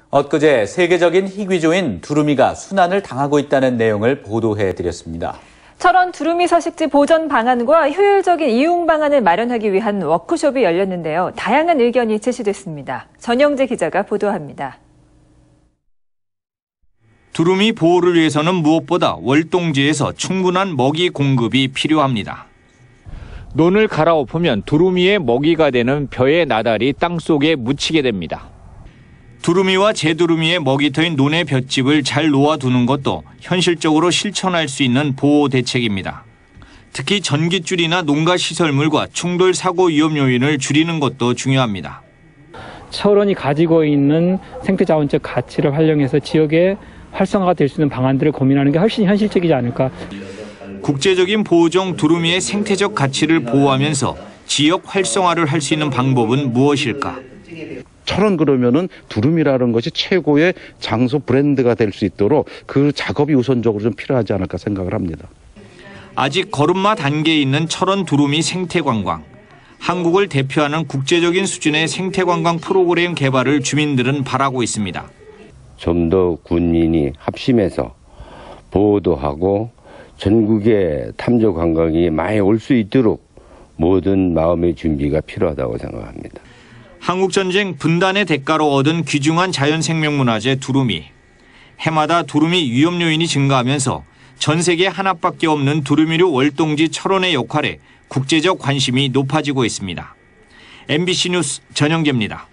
엊그제 세계적인 희귀종인 두루미가 순환을 당하고 있다는 내용을 보도해드렸습니다. 철원 두루미 서식지 보전 방안과 효율적인 이용 방안을 마련하기 위한 워크숍이 열렸는데요. 다양한 의견이 제시됐습니다. 전영재 기자가 보도합니다. 두루미 보호를 위해서는 무엇보다 월동지에서 충분한 먹이 공급이 필요합니다. 논을 갈아엎으면 두루미의 먹이가 되는 벼의 나달이 땅속에 묻히게 됩니다. 두루미와 재두루미의 먹이터인 논의 볏짚을 잘 놓아두는 것도 현실적으로 실천할 수 있는 보호 대책입니다. 특히 전깃줄이나 농가 시설물과 충돌 사고 위험 요인을 줄이는 것도 중요합니다. 철원이 가지고 있는 생태자원적 가치를 활용해서 지역에 활성화가 될 수 있는 방안들을 고민하는 게 훨씬 현실적이지 않을까. 국제적인 보호종 두루미의 생태적 가치를 보호하면서 지역 활성화를 할 수 있는 방법은 무엇일까? 철원 그러면은 두루미라는 것이 최고의 장소 브랜드가 될 수 있도록 그 작업이 우선적으로 좀 필요하지 않을까 생각을 합니다. 아직 걸음마 단계에 있는 철원 두루미 생태관광. 한국을 대표하는 국제적인 수준의 생태관광 프로그램 개발을 주민들은 바라고 있습니다. 좀 더 군인이 합심해서 보호도 하고 전국의 탐조 관광이 많이 올 수 있도록 모든 마음의 준비가 필요하다고 생각합니다. 한국전쟁 분단의 대가로 얻은 귀중한 자연생명문화재 두루미. 해마다 두루미 위험 요인이 증가하면서 전 세계 하나밖에 없는 두루미류 월동지 철원의 역할에 국제적 관심이 높아지고 있습니다. MBC 뉴스 전영재입니다.